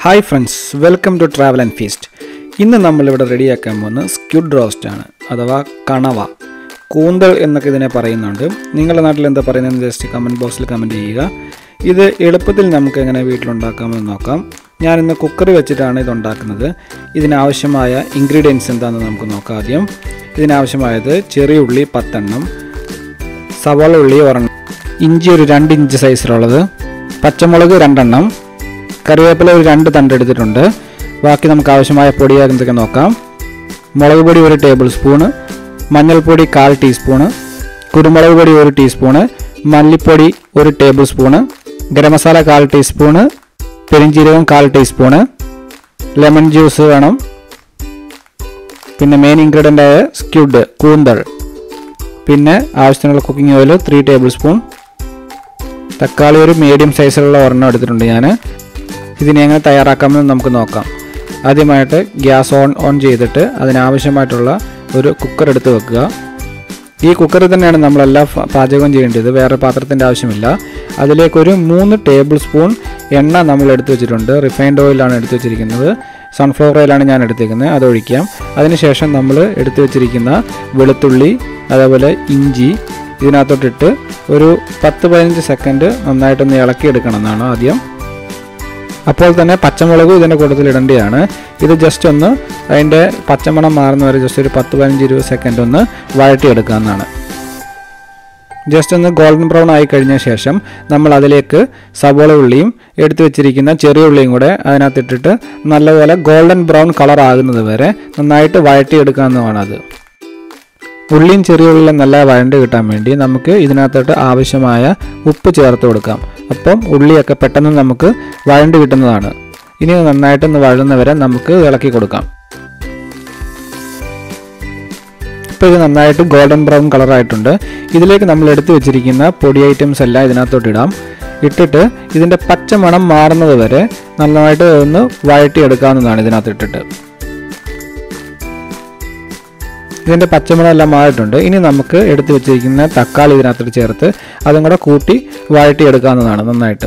Hi friends, welcome to Travel and Feast. ഇന്ന് നമ്മൾ ഇവിടെ റെഡിയാക്കാൻ പോകുന്ന സ്ക്വിഡ് റോസ്റ്റ് ആണ് അഥവാ കണവ. കൂന്തൽ എന്നൊക്കെ ഇതിനെ പറയുന്നുണ്ട്. നിങ്ങളുടെ നാട്ടിൽ എന്താ പറയുന്നതെന്ന് ജസ്റ്റ് കമൻറ്റ് ബോക്സിൽ കമൻറ്റ് ചെയ്യുക. ഇത് എളുപ്പത്തിൽ നമുക്ക് എങ്ങനെ വീട്ടിലുണ്ടാക്കാമെന്ന് നോക്കാം. ഞാൻ ഇന്ന് കുക്കറി വെച്ചിട്ടാണ് ഇത് ഉണ്ടാക്കുന്നത്. ഇതിനാവശ്യമായ ഇൻഗ്രീഡിയൻസ് എന്താണെന്ന് നമുക്ക് നോക്കാം. ആദ്യം ഇതിനാവശ്യമായത് ചെറിയ ഉള്ളി 10 എണ്ണം, സവാള ഉള്ളി 1, ഇഞ്ചി ഒരു 2 ഇഞ്ച് സൈസിലുള്ളത്, പച്ചമുളക് 2 എണ്ണം, കറിവേപ്പില ഒരു 2 തണ്ട് എടുത്തിട്ടുണ്ട്. ബാക്കി നമുക്ക് ആവശ്യമായ പൊടിയാൽ എന്തൊക്കെ നോക്കാം. മുളക് പൊടി 1 ടേബിൾ സ്പൂണ്, മഞ്ഞൾപ്പൊടി 1/4 ടീസ്പൂണ്, കുരുമുളക് പൊടി 1 ടീസ്പൂണ്, മല്ലിപ്പൊടി 1 tablespoon, garam masala 1/4 teaspoon, പെരിഞ്ചീരകം 1/4 ടീസ്പൂണ്, ലെമൺ ജ്യൂസ് വേണം. പിന്നെ മെയിൻ ഇൻഗ്രീഡിയൻ്റായ സ്ക്വിഡ് കൂന്തൽ, പിന്നെ ആവശ്യത്തിനുള്ള കുക്കിംഗ് ഓയിൽ 3 ടേബിൾ സ്പൂൺ, തക്കാളി ഒരു മീഡിയം സൈസിലുള്ള ഒരെണ്ണം എടുത്തിട്ടുണ്ട് ഞാൻ. ഇതിനെ എങ്ങനെ തയ്യാറാക്കാമെന്ന് നമുക്ക് നോക്കാം. ആദ്യമായിട്ട് ഗ്യാസ് ഓൺ ചെയ്തിട്ട് അതിനാവശ്യമായിട്ടുള്ള ഒരു കുക്കർ എടുത്ത് വെക്കുക. ഈ കുക്കറിൽ തന്നെയാണ് നമ്മളെല്ലാം പാചകം ചെയ്യേണ്ടത്, വേറെ പാത്രത്തിൻ്റെ ആവശ്യമില്ല. അതിലേക്കൊരു 3 ടേബിൾ സ്പൂൺ എണ്ണ നമ്മൾ എടുത്ത് വെച്ചിട്ടുണ്ട്. റിഫൈൻഡ് ഓയിലാണ് എടുത്ത് വെച്ചിരിക്കുന്നത്, സൺഫ്ലവർ ഓയിലാണ് ഞാൻ എടുത്തിരിക്കുന്നത്, അതൊഴിക്കാം. അതിനുശേഷം നമ്മൾ എടുത്ത് വെച്ചിരിക്കുന്ന വെളുത്തുള്ളി അതേപോലെ ഇഞ്ചി ഇതിനകത്തോട്ടിട്ട് ഒരു 10-15 സെക്കൻഡ് നന്നായിട്ടൊന്ന് ഇളക്കിയെടുക്കണം എന്നാണ് ആദ്യം. അപ്പോൾ തന്നെ പച്ചമുളകും ഇതിൻ്റെ കൂട്ടത്തിൽ ഇടേണ്ടതാണ്. ഇത് ജസ്റ്റ് ഒന്ന് അതിൻ്റെ പച്ചമണം മാറുന്ന വരെ ജസ്റ്റ് ഒരു 10-15-20 സെക്കൻഡ് ഒന്ന് വഴറ്റിയെടുക്കാവുന്നതാണ്. ജസ്റ്റ് ഒന്ന് ഗോൾഡൻ ബ്രൗൺ ആയി കഴിഞ്ഞ ശേഷം നമ്മൾ അതിലേക്ക് സവോള ഉള്ളിയും എടുത്തു വെച്ചിരിക്കുന്ന ചെറിയ ഉള്ളിയും കൂടെ അതിനകത്തിട്ടിട്ട് നല്ലപോലെ ഗോൾഡൻ ബ്രൗൺ കളർ ആകുന്നത് വരെ നന്നായിട്ട് വഴറ്റിയെടുക്കാവുന്നതാണ്. അത് ഉള്ളിയും ചെറിയ ഉള്ളിയും നല്ല വഴണ്ട് കിട്ടാൻ വേണ്ടി നമുക്ക് ഇതിനകത്തോട്ട് ആവശ്യമായ ഉപ്പ് ചേർത്ത് കൊടുക്കാം. അപ്പം ഉള്ളിയൊക്കെ പെട്ടെന്ന് നമുക്ക് വഴണ്ട് കിട്ടുന്നതാണ്. ഇനി നന്നായിട്ടൊന്ന് വഴന്നവരെ നമുക്ക് ഇളക്കി കൊടുക്കാം. ഇപ്പോൾ ഇത് നന്നായിട്ട് ഗോൾഡൻ ബ്രൗൺ കളറായിട്ടുണ്ട്. ഇതിലേക്ക് നമ്മൾ എടുത്തു വെച്ചിരിക്കുന്ന പൊടി ഐറ്റംസ് എല്ലാം ഇതിനകത്തോട്ട് ഇടാം. ഇട്ടിട്ട് ഇതിൻ്റെ പച്ചമണം മാറുന്നത് വരെ നന്നായിട്ട് ഒന്ന് വഴറ്റിയെടുക്കാവുന്നതാണ്. ഇതിനകത്തിട്ടിട്ട് ഇതിൻ്റെ പച്ചമുളക് എല്ലാം മാറിയിട്ടുണ്ട്. ഇനി നമുക്ക് എടുത്തു വെച്ചിരിക്കുന്ന തക്കാളി ഇതിനകത്തോട്ട് ചേർത്ത് അതും കൂടെ കൂട്ടി വഴറ്റിയെടുക്കാവുന്നതാണ് നന്നായിട്ട്.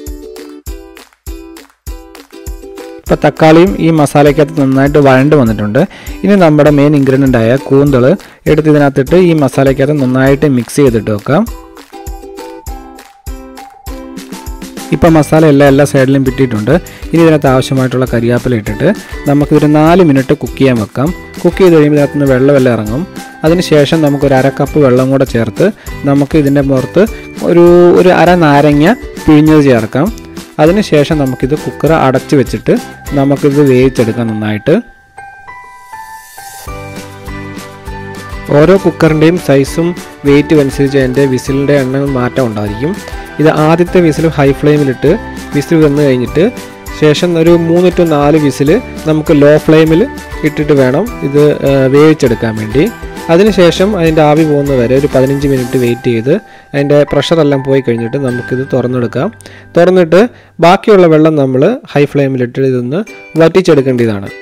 ഇപ്പോൾ തക്കാളിയും ഈ മസാലയ്ക്കകത്ത് നന്നായിട്ട് വഴണ്ട് വന്നിട്ടുണ്ട്. ഇനി നമ്മുടെ മെയിൻ ഇൻഗ്രീഡിയൻ്റായ കൂന്തൽ എടുത്ത് ഇതിനകത്തിട്ട് ഈ മസാലയ്ക്കകത്ത് നന്നായിട്ട് മിക്സ് ചെയ്തിട്ട് വെക്കാം. ഇപ്പോൾ മസാല എല്ലാ സൈഡിലും പിറ്റിയിട്ടുണ്ട്. ഇനി ഇതിനകത്ത് ആവശ്യമായിട്ടുള്ള കരിവേപ്പില ഇട്ടിട്ട് നമുക്കിതൊരു 4 മിനിറ്റ് കുക്ക് ചെയ്യാൻ വെക്കാം. കുക്ക് ചെയ്ത് കഴിയുമ്പോൾ ഇതിനകത്ത് നിന്ന് വെള്ളമെല്ലാം ഇറങ്ങും. അതിനുശേഷം നമുക്കൊരു 1/2 കപ്പ് വെള്ളം കൂടെ ചേർത്ത് നമുക്ക് ഇതിൻ്റെ പുറത്ത് ഒരു 1/2 നാരങ്ങ പിഴിഞ്ഞത് ചേർക്കാം. അതിനുശേഷം നമുക്കിത് കുക്കർ അടച്ച് വെച്ചിട്ട് നമുക്കിത് വേവിച്ചെടുക്കാം നന്നായിട്ട്. ഓരോ കുക്കറിൻ്റെയും സൈസും വെയിറ്റും അനുസരിച്ച് അതിൻ്റെ വിസിലിൻ്റെ എണ്ണം മാറ്റം ഉണ്ടായിരിക്കും. ഇത് ആദ്യത്തെ വിസിൽ ഹൈ ഫ്ലെയിമിലിട്ട് വിസിൽ വന്നു കഴിഞ്ഞിട്ട് ശേഷം ഒരു 3 to 4 വിസിൽ നമുക്ക് ലോ ഫ്ലെയിമിൽ ഇട്ടിട്ട് വേണം ഇത് വേവിച്ചെടുക്കാൻ വേണ്ടി. അതിനുശേഷം അതിൻ്റെ ആവി പോകുന്ന വരെ ഒരു 15 മിനിറ്റ് വെയിറ്റ് ചെയ്ത് അതിൻ്റെ പ്രഷറെല്ലാം പോയി കഴിഞ്ഞിട്ട് നമുക്കിത് തുറന്നെടുക്കാം. തുറന്നിട്ട് ബാക്കിയുള്ള വെള്ളം നമ്മൾ ഹൈ ഫ്ലെയിമിലിട്ട് ഇതൊന്ന് വറ്റിച്ചെടുക്കേണ്ടതാണ്.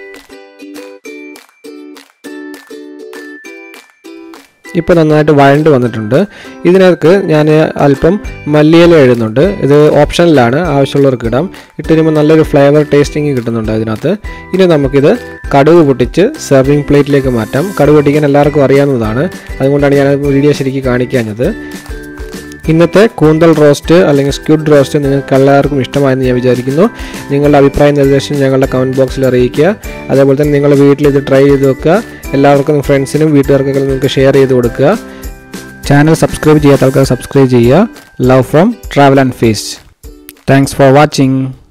ഇപ്പോൾ നന്നായിട്ട് വഴണ്ട് വന്നിട്ടുണ്ട്. ഇതിനകത്ത് ഞാൻ അല്പം മല്ലിയില ഇടുന്നുണ്ട്. ഇത് ഓപ്ഷനിലാണ്, ആവശ്യമുള്ളവർക്ക് ഇടാം. ഇട്ട് കഴിയുമ്പോൾ നല്ലൊരു ഫ്ലേവർ ടേസ്റ്റിങ് കിട്ടുന്നുണ്ട് അതിനകത്ത്. ഇനി നമുക്കിത് കടുക് പൊട്ടിച്ച് സെർവിങ് പ്ലേറ്റിലേക്ക് മാറ്റാം. കടുക് പൊട്ടിക്കാൻ എല്ലാവർക്കും അറിയാവുന്നതാണ്, അതുകൊണ്ടാണ് ഞാൻ വീഡിയോ ശരിക്കും കാണിക്കാഞ്ഞത്. ഇന്നത്തെ കൂന്തൽ റോസ്റ്റ് അല്ലെങ്കിൽ സ്ക്വിഡ് റോസ്റ്റ് നിങ്ങൾക്ക് എല്ലാവർക്കും ഇഷ്ടമായെന്ന് ഞാൻ വിചാരിക്കുന്നു. നിങ്ങളുടെ അഭിപ്രായ നിർദ്ദേശം ഞങ്ങളുടെ കമൻറ്റ് ബോക്സിൽ അറിയിക്കുക. അതേപോലെ തന്നെ നിങ്ങളുടെ വീട്ടിൽ ഇത് ട്രൈ ചെയ്ത് വെക്കുക. എല്ലാവർക്കും ഫ്രണ്ട്സിനും വീട്ടുകാർക്കൊക്കെ നിങ്ങൾക്ക് ഷെയർ ചെയ്ത് കൊടുക്കുക. ചാനൽ സബ്സ്ക്രൈബ് ചെയ്യാത്ത ആൾക്കാർ സബ്സ്ക്രൈബ് ചെയ്യുക. Love from travel and feast. Thanks for watching.